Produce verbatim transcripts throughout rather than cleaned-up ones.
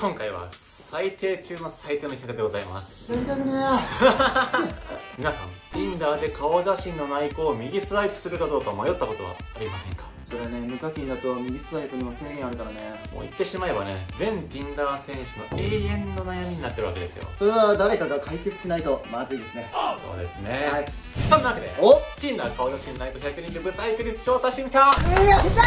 今回は最低中の最低の企画でございます。 やりたくねえ皆さん Tinder で顔写真のない子を右スワイプするかどうか迷ったことはありませんか？ それはね、無課金だと右スワイプにも制限あるからね。 もう言ってしまえばね、全 Tinder 選手の永遠の悩みになってるわけですよ。 それは誰かが解決しないとまずいですね。 そうですね。 はい。 そんなわけでお Tinder 顔写真ない子ひゃくにんでブサイク率調査してみた。 いや、ブサ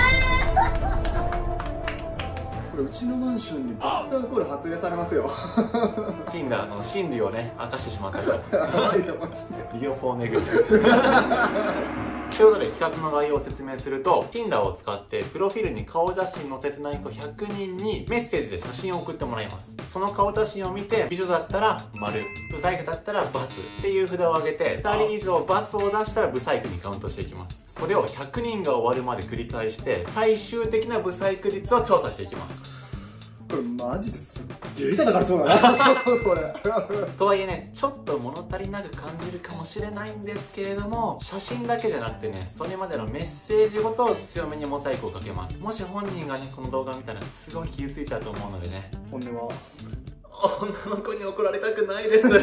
これうちのマンションにバスターコール発令されますよ。 Tinder の心理をね、明かしてしまったから。 やばいよ、マジで。 ビデオフォーネグということで企画の概要を説明すると、 Tinder を使ってプロフィールに顔写真載せてない子ひゃくにんにメッセージで写真を送ってもらいます。その顔写真を見て、美女だったら丸、ブサイクだったら×っていう札を上げて、ふたり以上×を出したらブサイクにカウントしていきます。それをひゃくにんが終わるまで繰り返して、最終的なブサイク率を調査していきます。 これマジですっげえ叩かれそうだなこれとはいえね、ちょっと物足りなく感じるかもしれないんですけれども、写真だけじゃなくてね、それまでのメッセージごと強めにモザイクをかけます。もし本人がね、この動画を見たらすごい傷ついちゃうと思うのでね、 本音は女の子に怒られたくないです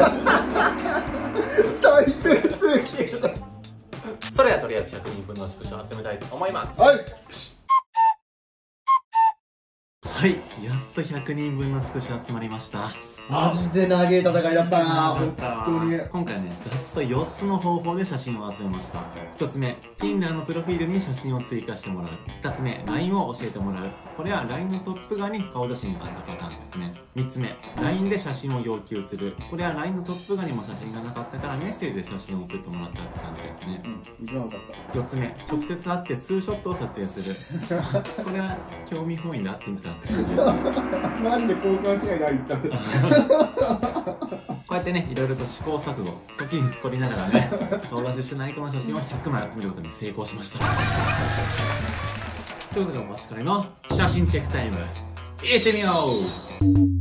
最低すぎる。 それではとりあえずひゃくにんぶんのスクショを集めたいと思います。 はい、 はい、やっとひゃくにんぶんのスクショ集まりました。 マジで長い戦いだったな、本当に。 今回ね、ざっとよっつの方法で写真を集めました。ひとつめ、Tinder のプロフィールに写真を追加してもらう。ふたつめ、ライン を教えてもらう。これは ライン のトップ側に顔写真があったパターンですね。みっつめ、ライン で写真を要求する。これは ライン のトップ側にも写真がなかったからメッセージで写真を送ってもらったって感じですね。 うん、一番多かった。 よっつめ、直接会ってツーショットを撮影する。これは興味本位で会ってみたって感じですね。 マジで交換しないで言った。 こうやってね、いろいろと試行錯誤、時に作りながらね、顔出ししてない子の写真をひゃくまい集めることに成功しました。ということでお待ちかねの写真チェックタイム、いってみよう。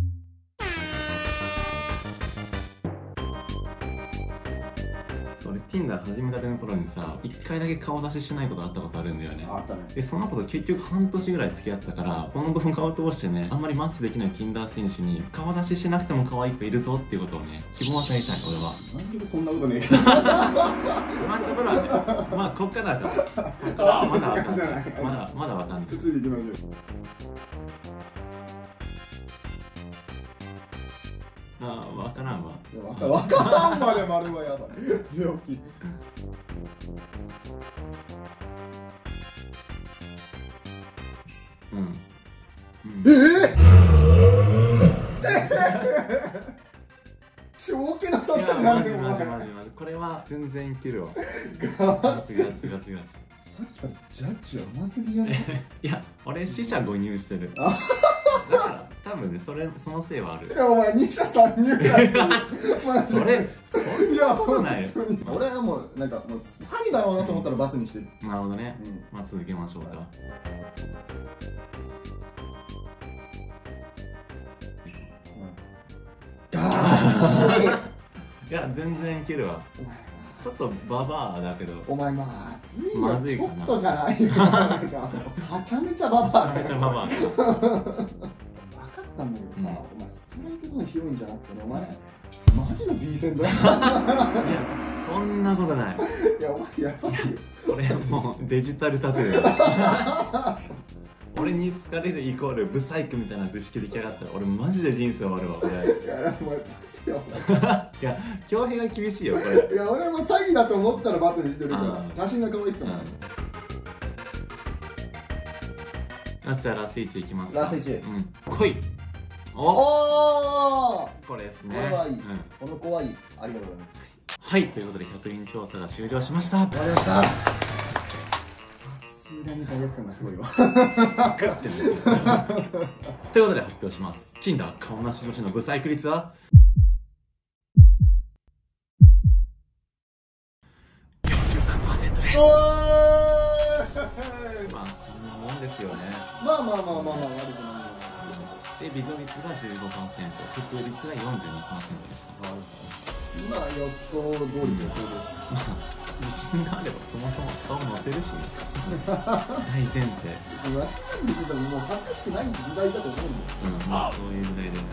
俺 Tinder 始めたての頃にさ、いっかいだけ顔出ししないことあったことあるんだよね。 あったね。 でそのこと結局半年ぐらい付き合ったから、この動画を通してね、あんまりマッチできない Tinder 選手に顔出ししなくても可愛い子いるぞっていうことをね、希望を与えたい俺は。 なんでそんなことねえけど今のところはね、まあこっからだからこっからまだわかんない、まだまだわかんない。 普通に行きましょう。 ああ、わからんわ。 わからんまで丸はやばい。病気。 うん。 ええ。正気なさったじゃん。 マジマジマジマジ。これは全然いけるわ。 ガチガチガチガチ。 さっきからジャッジ甘すぎじゃね？ いや、俺四捨五入してる。だから多分ね、それそのせいはある。 いやお前二捨三入ぐらいしてる。 それそんなことないよ。 俺はもうなんかもう詐欺だろうなと思ったら罰にしてる。 なるほどね。まあ続けましょうか。 ガチ。 いや全然いけるわ。ちょっとババアだけど。 お前まずいよ。 まずいかな。 ちょっとじゃないよ。なんかはちゃめちゃババア。 めちゃババア。 分かったんだけどさ、お前ストライクゾーン広いんじゃなくてね、お前マジの B 線だよ。いやそんなことない。 いやお前やばいよ。 これもうデジタルタトゥーだ。俺に好かれるイコールブサイクみたいな図式できやがったら俺マジで人生終わるわ俺。 いやお前確かいや恭平が厳しいよこれ。 いや俺も詐欺だと思ったら罰にしてるから写真が可愛いと思う。 よしじゃあラストいちいきますか。 ラストいち。 うん来い。おおこれですね。 これはいい。この子はいい。ありがとうございます。 はいということでひゃくにん調査が終了しました。 終わりました。さすがに罪悪感がすごいわ。 ということで発表します。Tinder 顔なし女子のブサイク率はよんじゅうさんパーセント です。まあこんなもんですよね。 まあまあまあまあまあ悪くない。 で美女率が じゅうごパーセント、普通率が よんじゅうにパーセント でした。 まあ予想通り女性で、 まあ自信があればそもそも顔載せるしね大前提。 間違ってしてたらもう恥ずかしくない時代だと思うんだよ。 うん、まあそういう時代です。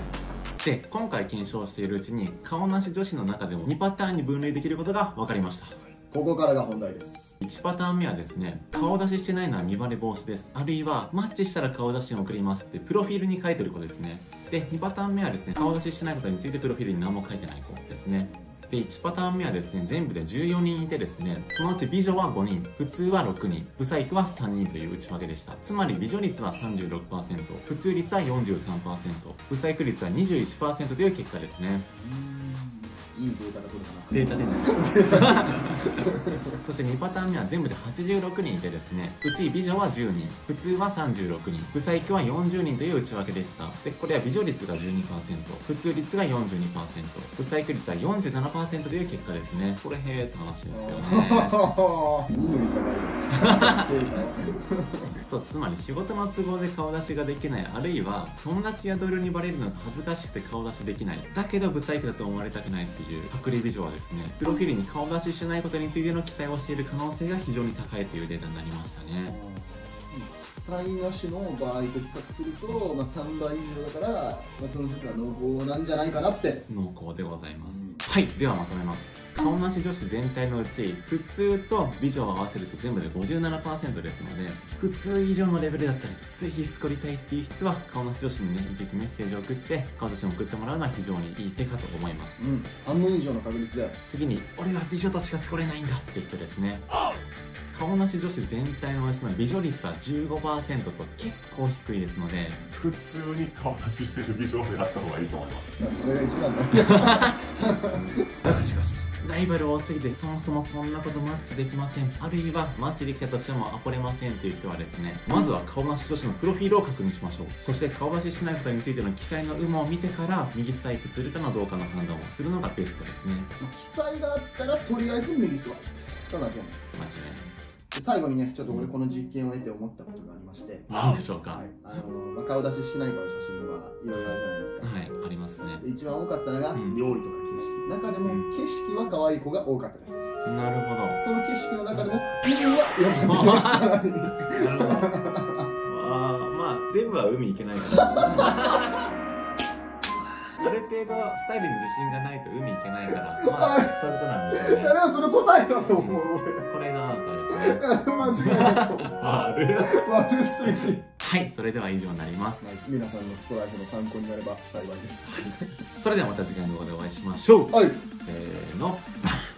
で、今回検証しているうちに顔なし女子の中でもにパターンに分類できることが分かりました。 ここからが本題です。 いちパターン目はですね、顔出ししてないのは見バレ防止です、あるいはマッチしたら顔写真を送りますってプロフィールに書いてる子ですね。で、にパターン目はですね、顔出ししてないことについてプロフィールに何も書いてない子ですね。で、いちパターン目はですね、全部でじゅうよにんいてですね、そのうち美女はごにん、普通はろくにん、ブサイクはさんにんという内訳でした。つまり美女率は さんじゅうろくパーセント、普通率は よんじゅうさんパーセント、ブサイク率は にじゅういちパーセント という結果ですね。 いいデータが取れたな。 データですそしてにパターン目は全部ではちじゅうろくにんいてですね、うち美女はじゅうにん、普通はさんじゅうろくにん、ブサイクはよんじゅうにんという内訳でした。で、これは美女率が じゅうにパーセント、普通率が よんじゅうにパーセント、ブサイク率は よんじゅうななパーセント という結果ですね。これへーって話ですよね。 いいのいかないそう、つまり仕事の都合で顔出しができない、あるいは友達や同僚にバレるのが恥ずかしくて顔出しできない、だけどブサイクだと思われたくないっていう隠れ美女はですね、プロフィールに顔出ししないことについての記載をしている可能性が非常に高いというデータになりましたね。 記載なしの場合と比較すると、まあ、さんばい以上だから、まあ、その説は濃厚なんじゃないかなって。 濃厚でございます、うん、はい。ではまとめます。顔なし女子全体のうち普通と美女を合わせると全部で ごじゅうななパーセント ですので、普通以上のレベルだったらぜひスコりたいっていう人は顔なし女子にね、いちいちメッセージを送って顔写真を送ってもらうのは非常にいい手かと思います。 うん、半分以上の確率で。 次に、俺は美女としかスコれないんだって人ですね。顔なし女子全体のうちの美女率は じゅうごパーセント と結構低いですので、 普通に顔出ししてる美女を狙った方がいいと思います。 それが一番だ。 だがしかしライバル多すぎてそもそもそんなことマッチできません、あるいはマッチできたとしてもアポれませんという人はですね、まずは顔なし女子のプロフィールを確認しましょう。そして顔出ししないことについての記載の有無を見てから右スワイプするかのどうかの判断をするのがベストですね。 記載があったらとりあえず右スワイプと間違いないです。 間違いないです。 最後にね、ちょっと俺この実験を得て思ったことがありまして、 何でしょうか。 はい、あのまあ、顔出ししないかの写真はいろいろあるじゃないですか。 はい、ありますね。 一番多かったのが、 うん、 料理とか景色、中でも景色は可愛い子が多かったです。 なるほど。 その景色の中でも海は良かったです。 なるほど。あー、まあデブは海行けないからある程度スタイルに自信がないと海行けないから、まあそういうことなんでしょうね。 いやでもそれ答えだと思う俺。 これがアンサーですね。 間違いないと思う。 悪悪すぎ。 はい、それでは以上になります。 はい、皆さんのストライフの参考になれば幸いです。 それではまた次回の動画でお会いしましょう。 はい。 せーの。バン。